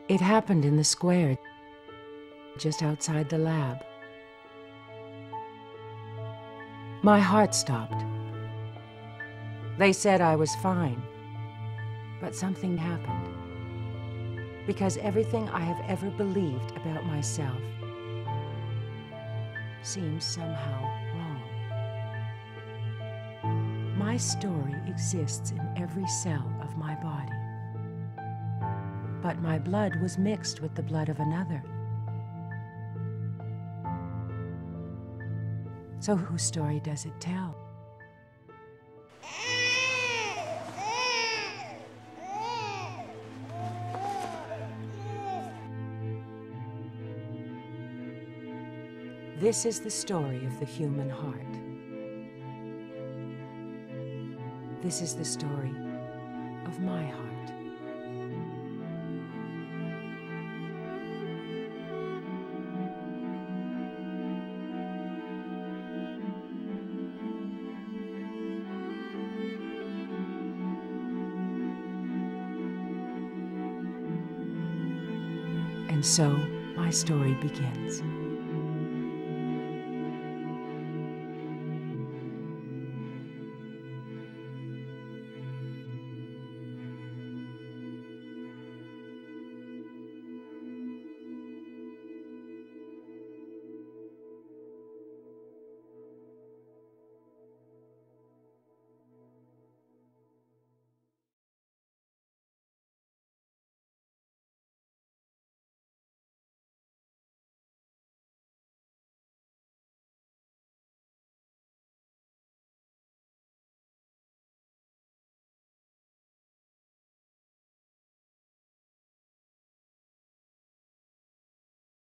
It happened in the square, just outside the lab. My heart stopped. They said I was fine, but something happened. Because everything I have ever believed about myself seems somehow wrong. My story exists in every cell of my body. But my blood was mixed with the blood of another. So whose story does it tell? This is the story of the human heart. This is the story of my heart. And so my story begins.